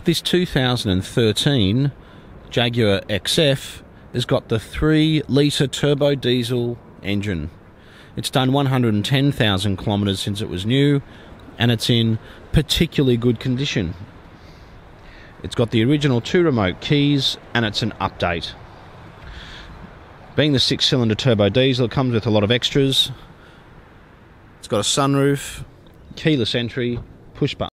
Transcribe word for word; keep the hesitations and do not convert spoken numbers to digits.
This two thousand thirteen Jaguar X F has got the three litre turbo diesel engine. It's done one hundred ten thousand kilometres since it was new, and it's in particularly good condition. It's got the original two remote keys, and it's an update. Being the six cylinder turbo diesel, it comes with a lot of extras. It's got a sunroof, keyless entry, push button